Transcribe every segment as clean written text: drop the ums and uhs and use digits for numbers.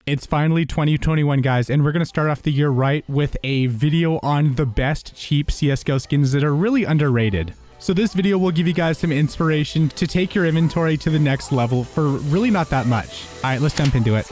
It's finally 2021, guys, and we're going to start off the year right with a video on the best cheap CSGO skins that are really underrated. So this video will give you guys some inspiration to take your inventory to the next level for really not that much. All right, let's jump into it.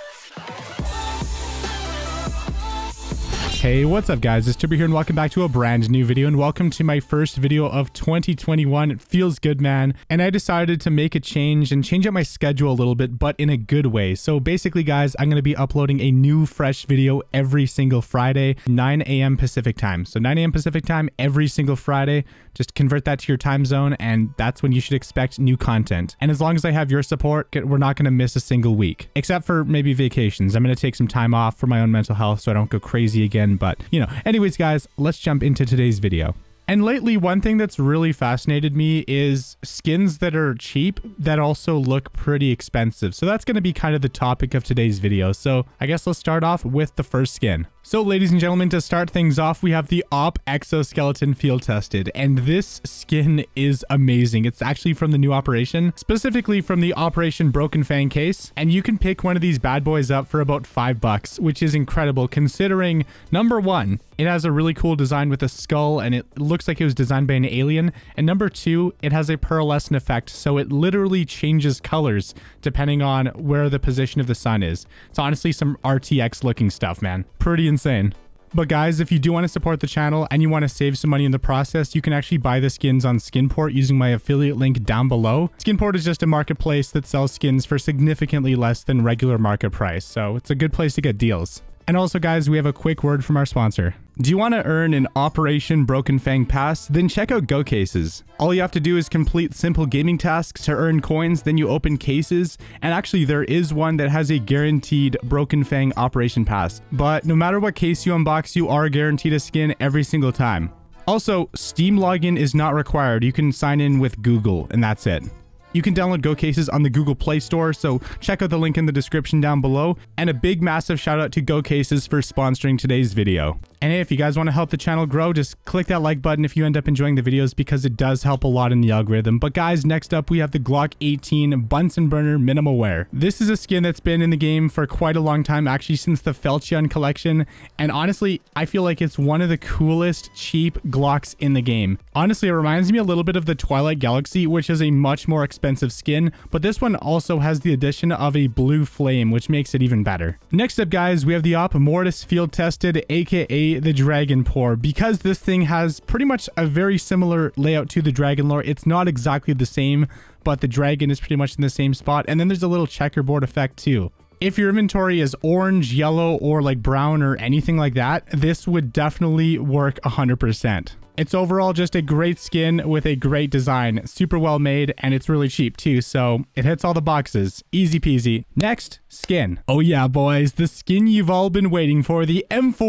Hey, what's up guys, it's Tuber here and welcome back to a brand new video and welcome to my first video of 2021. It feels good, man. And I decided to make a change and change up my schedule a little bit, but in a good way. So basically guys, I'm going to be uploading a new fresh video every single Friday, 9 a.m. Pacific time. So 9 a.m. Pacific time every single Friday. Just convert that to your time zone and that's when you should expect new content. And as long as I have your support, we're not going to miss a single week, except for maybe vacations. I'm going to take some time off for my own mental health so I don't go crazy again. But, you know, anyways, guys, let's jump into today's video. And lately, one thing that's really fascinated me is skins that are cheap that also look pretty expensive. So that's going to be kind of the topic of today's video. So I guess let's start off with the first skin. So ladies and gentlemen, to start things off, we have the AWP Exoskeleton Field Tested, and this skin is amazing. It's actually from the new operation, specifically from the Operation Broken Fang case, and you can pick one of these bad boys up for about $5, which is incredible considering, number one, it has a really cool design with a skull and it looks like it was designed by an alien, and number two, it has a pearlescent effect, so it literally changes colors depending on where the position of the sun is. It's honestly some RTX looking stuff, man. Pretty insane. But guys, if you do want to support the channel and you want to save some money in the process, you can actually buy the skins on Skinport using my affiliate link down below. Skinport is just a marketplace that sells skins for significantly less than regular market price, so it's a good place to get deals. And also guys, we have a quick word from our sponsor. Do you want to earn an Operation Broken Fang pass? Then check out GoCases. All you have to do is complete simple gaming tasks to earn coins, then you open cases, and actually there is one that has a guaranteed Broken Fang Operation pass. But no matter what case you unbox, you are guaranteed a skin every single time. Also, Steam login is not required. You can sign in with Google and that's it. You can download GoCases on the Google Play Store, so check out the link in the description down below. And a big massive shout out to GoCases for sponsoring today's video. And hey, if you guys want to help the channel grow, just click that like button if you end up enjoying the videos because it does help a lot in the algorithm. But guys, next up we have the Glock 18 Bunsen Burner Minimal Wear. This is a skin that's been in the game for quite a long time, actually since the Felchion collection. And honestly, I feel like it's one of the coolest cheap Glocks in the game. Honestly, it reminds me a little bit of the Twilight Galaxy, which is a much more expensive skin, but this one also has the addition of a blue flame, which makes it even better. Next up guys, we have the AWP Mortis Field Tested, aka the Dragon Pour. Because this thing has pretty much a very similar layout to the Dragon Lore, it's not exactly the same, but the dragon is pretty much in the same spot, and then there's a little checkerboard effect too. If your inventory is orange, yellow, or like brown or anything like that, this would definitely work 100%. It's overall just a great skin with a great design, super well made, and it's really cheap too, so it hits all the boxes. Easy peasy. Next, skin. Oh yeah, boys, the skin you've all been waiting for, the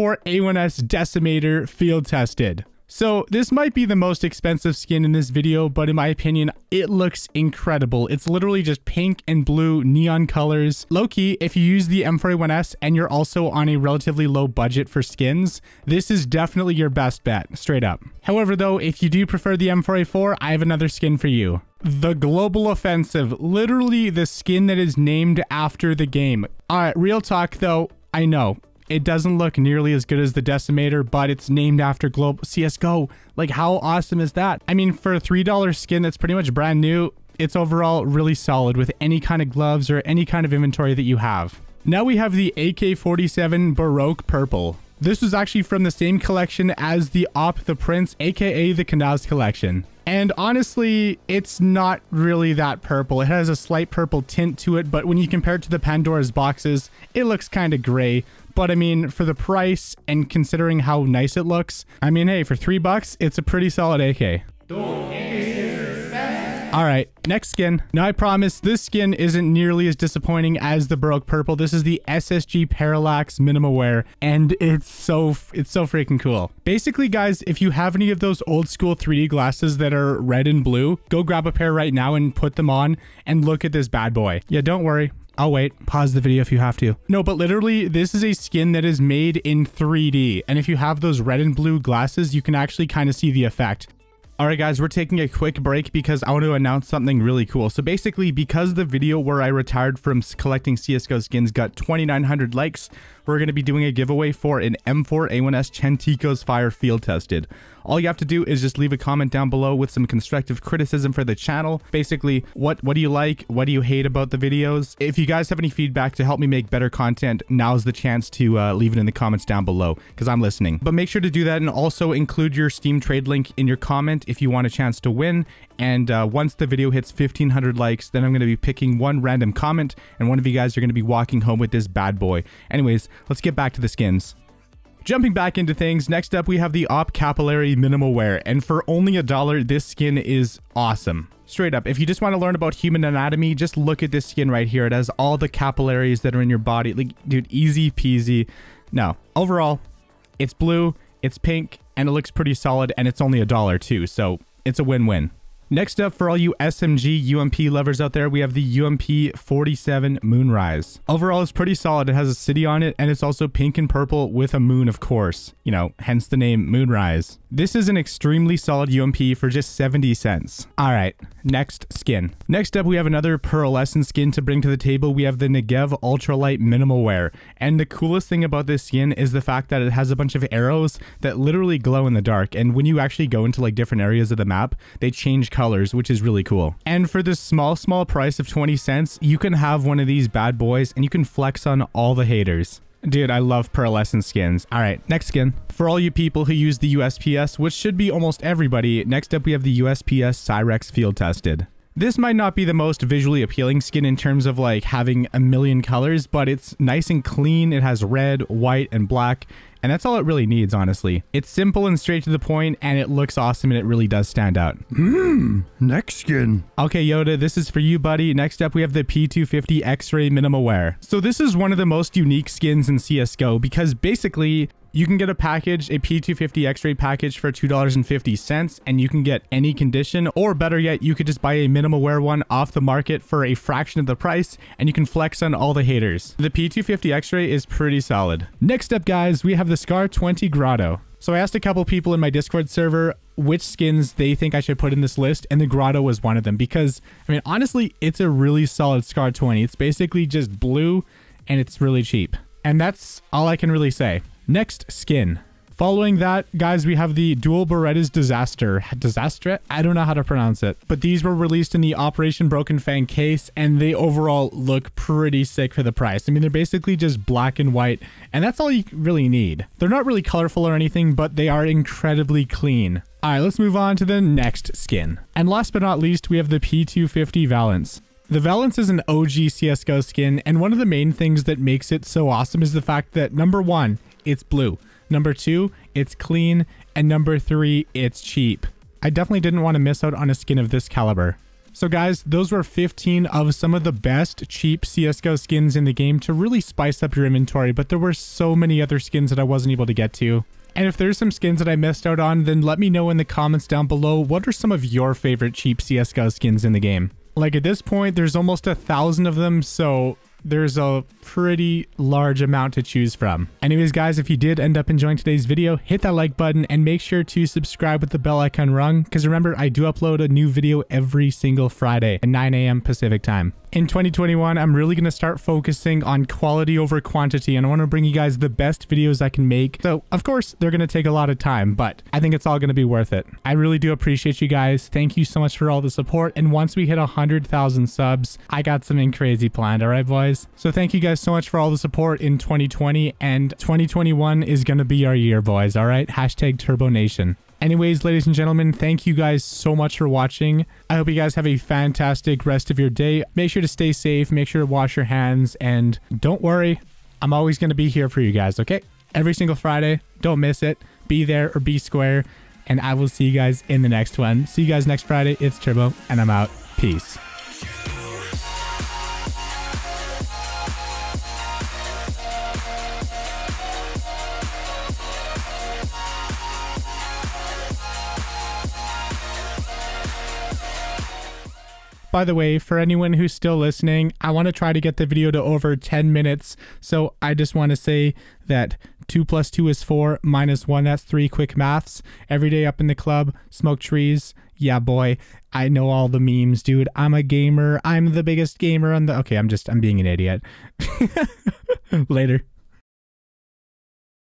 M4A1S Decimator Field Tested. So this might be the most expensive skin in this video, but in my opinion, it looks incredible. It's literally just pink and blue neon colors. Low-key, if you use the M4A1S and you're also on a relatively low budget for skins, this is definitely your best bet, straight up. However though, if you do prefer the M4A4, I have another skin for you. The Global Offensive, literally the skin that is named after the game. Alright, real talk though, I know. It doesn't look nearly as good as the Decimator, but it's named after Global CSGO. Like, how awesome is that? I mean, for a $3 skin that's pretty much brand new, it's overall really solid with any kind of gloves or any kind of inventory that you have. Now we have the AK-47 Baroque Purple. This was actually from the same collection as the AWP The Prince, aka the Canals collection. And honestly, it's not really that purple. It has a slight purple tint to it, but when you compare it to the Pandora's boxes, it looks kind of gray. But I mean, for the price and considering how nice it looks, I mean, hey, for $3, it's a pretty solid AK. All right, next skin. Now I promise this skin isn't nearly as disappointing as the Baroque Purple. This is the SSG Parallax Minimal Wear, and it's so freaking cool. Basically, guys, if you have any of those old school 3D glasses that are red and blue, go grab a pair right now and put them on and look at this bad boy. Yeah, don't worry. I'll wait. Pause the video if you have to. No, but literally, this is a skin that is made in 3D, and if you have those red and blue glasses, you can actually kind of see the effect. All right, guys, we're taking a quick break because I want to announce something really cool. So basically, because the video where I retired from collecting CSGO skins got 2,900 likes, we're going to be doing a giveaway for an M4A1S Chenticos Fire field tested. All you have to do is just leave a comment down below with some constructive criticism for the channel. Basically, what do you like? What do you hate about the videos? If you guys have any feedback to help me make better content, now's the chance to leave it in the comments down below because I'm listening. But make sure to do that and also include your Steam trade link in your comment if you want a chance to win. And once the video hits 1,500 likes, then I'm going to be picking one random comment and one of you guys are going to be walking home with this bad boy. Anyways, let's get back to the skins. Jumping back into things, next up we have the Op Capillary Minimal Wear, and for only $1, this skin is awesome. Straight up, if you just want to learn about human anatomy, just look at this skin right here. It has all the capillaries that are in your body. Like, dude, easy peasy. No, overall, it's blue, it's pink, and it looks pretty solid, and it's only $1 too, so it's a win-win. Next up, for all you SMG UMP lovers out there, we have the UMP 47 Moonrise. Overall, it's pretty solid. It has a city on it, and it's also pink and purple with a moon, of course. You know, hence the name Moonrise. This is an extremely solid UMP for just 70 cents. All right, next skin. Next up, we have another pearlescent skin to bring to the table. We have the Negev Ultralight Minimal Wear. And the coolest thing about this skin is the fact that it has a bunch of arrows that literally glow in the dark. And when you actually go into like different areas of the map, they change colors, which is really cool. And for this small price of 20 cents, you can have one of these bad boys and you can flex on all the haters. Dude, I love pearlescent skins. All right, next skin. For all you people who use the USPS, which should be almost everybody, next up we have the USPS Cyrex Field Tested. This might not be the most visually appealing skin in terms of like having a million colors, but it's nice and clean. It has red, white, and black. And that's all it really needs, honestly. It's simple and straight to the point, and it looks awesome, and it really does stand out. Next skin. Okay, Yoda, this is for you, buddy. Next up, we have the P250 X-Ray Minimal Wear. So this is one of the most unique skins in CSGO, because basically, you can get a package, a P250 X-Ray package for $2.50, and you can get any condition, or better yet, you could just buy a minimal wear one off the market for a fraction of the price, and you can flex on all the haters. The P250 X-Ray is pretty solid. Next up, guys, we have the Scar 20 Grotto. So I asked a couple people in my Discord server which skins they think I should put in this list, and the Grotto was one of them, because, I mean, honestly, it's a really solid Scar 20. It's basically just blue, and it's really cheap. And that's all I can really say. Next skin. Following that, guys, we have the Dual Berettas Disaster. I don't know how to pronounce it, but these were released in the Operation Broken Fang case, and they overall look pretty sick for the price. I mean, they're basically just black and white, and that's all you really need. They're not really colorful or anything, but they are incredibly clean. All right, let's move on to the next skin. And last but not least, we have the P250 Valence. The Valence is an OG CSGO skin, and one of the main things that makes it so awesome is the fact that, number one, it's blue. Number two, it's clean. And number three, it's cheap. I definitely didn't want to miss out on a skin of this caliber. So guys, those were 15 of some of the best cheap CSGO skins in the game to really spice up your inventory, but there were so many other skins that I wasn't able to get to. And if there's some skins that I missed out on, then let me know in the comments down below. What are some of your favorite cheap CSGO skins in the game? Like at this point, there's almost 1,000 of them, so there's a pretty large amount to choose from. Anyways, guys, if you did end up enjoying today's video, hit that like button and make sure to subscribe with the bell icon rung, because remember, I do upload a new video every single Friday at 9 AM Pacific time. In 2021, I'm really going to start focusing on quality over quantity, and I want to bring you guys the best videos I can make. So, of course, they're going to take a lot of time, but I think it's all going to be worth it. I really do appreciate you guys. Thank you so much for all the support, and once we hit 100,000 subs, I got something crazy planned, all right, boys? So thank you guys so much for all the support in 2020, and 2021 is going to be our year, boys, all right? Hashtag Turbo Nation. Anyways, ladies and gentlemen, thank you guys so much for watching. I hope you guys have a fantastic rest of your day. Make sure to stay safe, make sure to wash your hands, and don't worry, I'm always going to be here for you guys, okay? Every single Friday, don't miss it. Be there or be square, and I will see you guys in the next one. See you guys next Friday. It's Turbo, and I'm out. Peace. By the way, for anyone who's still listening, I want to try to get the video to over 10 minutes. So I just want to say that 2 plus 2 is 4, minus 1, that's 3. Quick maths. Every day up in the club, smoke trees. Yeah, boy. I know all the memes, dude. I'm a gamer. I'm the biggest gamer on the... Okay, I'm being an idiot. Later.